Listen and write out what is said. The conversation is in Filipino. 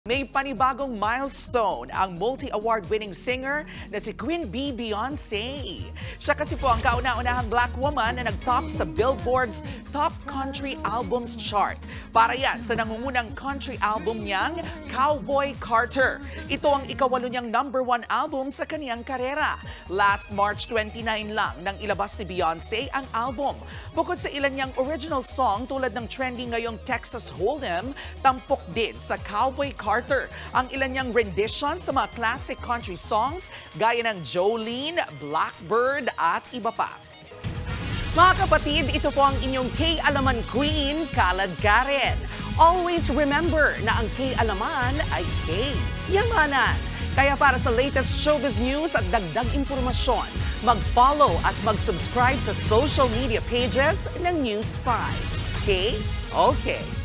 May panibagong milestone ang multi-award-winning singer na si Queen Bee Beyonce. Siya kasi po ang kauna-unahang black woman na nag-top sa Billboard's Top Country Albums chart. Para yan sa nangungunang country album niyang, Cowboy Carter. Ito ang ikawalo niyang #1 album sa kaniyang karera. Last March 29 lang nang ilabas ni Beyonce ang album. Bukod sa ilan niyang original song tulad ng trending ngayong Texas Hold'em, tampok din sa Cowboy Carter ang ilan niyang rendition sa mga classic country songs gaya ng Jolene, Blackbird at iba pa. Mga kapatid, ito po ang inyong K-Alaman Queen, Kalad Karen. Always remember na ang K-Alaman ay K-Yamanan. Kaya para sa latest showbiz news at dagdag impormasyon, mag-follow at mag-subscribe sa social media pages ng News 5. Okay?